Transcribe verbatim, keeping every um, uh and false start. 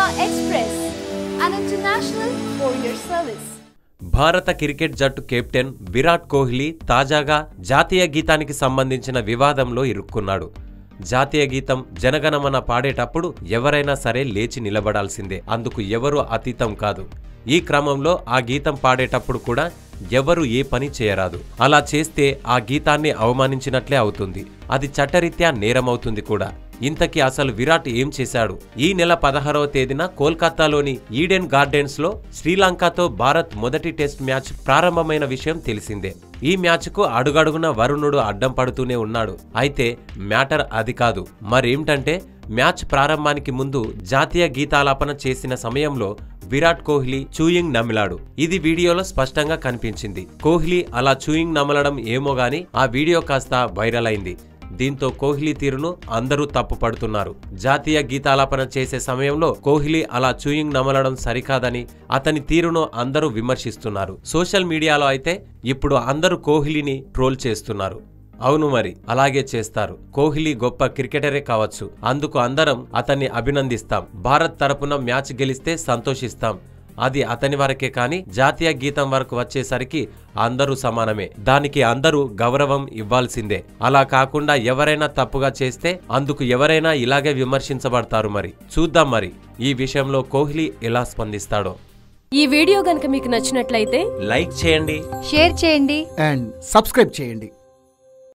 Express, an international courier service. Bharat cricket జట్టు captain Virat Kohli తాజాగా జాతీయ గీతానికి సంబంధించిన వివాదంలో ఇరుక్కున్నాడు. జాతీయ గీతం జనగణమన పాడేటప్పుడు ఎవరైనా సరే లేచి నిలబడాల్సిందే. అందుకు ఎవరు అతీతం కాదు. ఈ క్రమంలో ఆ గీతం పాడేటప్పుడు కూడా ఎవరు ఏ పని చేయరాదు. అలా చేస్తే ఆ గీతాన్ని అవమానించినట్లే అవుతుంది. అది చట్టరీత్యా నేరమవుతుంది కూడా. ఇంతకీ అసలు విరాట్ ఏం చేశాడు? ఈ నెల పదహారవ తేదీన కోల్కతాలోని ఈడెన్ గార్డెన్స్ లో శ్రీలంకతో భారత్ మొదటి టెస్ట్ మ్యాచ్ ప్రారంభమైన విషయం తెలిసిందే. ఈ మ్యాచ్ కు అడుగడుగున వరుణుడు అడ్డం పడుతూనే ఉన్నాడు. అయితే మ్యాటర్ అది కాదు. మరేంటంటే మ్యాచ్ ప్రారంభానికి ముందు జాతీయ గీతాలాపన చేసిన సమయంలో విరాట్ కోహ్లీ చూయింగ్ నమిలాడు. ఇది వీడియోలో స్పష్టంగా కనిపించింది. కోహ్లీ అలా చూయింగ్ నమలడం ఏమో గాని ఆ వీడియో కాస్త వైరల్ అయింది. దీంతో కోహ్లీ తీరును అందరూ తప్పుపడుతున్నారు. జాతీయ గీతాలాపన చేసే సమయంలో కోహ్లీ అలా చూయింగ్ నమలడం సరికాదని అతని తీరును అందరూ విమర్శిస్తున్నారు. సోషల్ మీడియాలో అయితే ఇప్పుడు అందరూ కోహ్లీని ట్రోల్ చేస్తున్నారు. అవును, మరి అలాగే చేస్తారు. కోహ్లీ గొప్ప క్రికెటరే కావచ్చు. అందుకు అందరం అతన్ని అభినందిస్తాం. భారత్ తరపున మ్యాచ్ గెలిస్తే సంతోషిస్తాం. అది అతని వరకే కానీ జాతీయ గీతం వరకు వచ్చేసరికి అందరూ సమానమే. దానికి అందరూ గౌరవం ఇవ్వాల్సిందే. అలా కాకుండా ఎవరైనా తప్పుగా చేస్తే అందుకు ఎవరైనా ఇలాగే విమర్శించబడతారు. మరి చూద్దాం మరి ఈ విషయంలో కోహ్లీ ఎలా స్పందిస్తాడో. ఈ వీడియో గనుక మీకు నచ్చినట్లయితే లైక్ చేయండి, షేర్ చేయండి అండ్ సబ్స్క్రైబ్ చేయండి.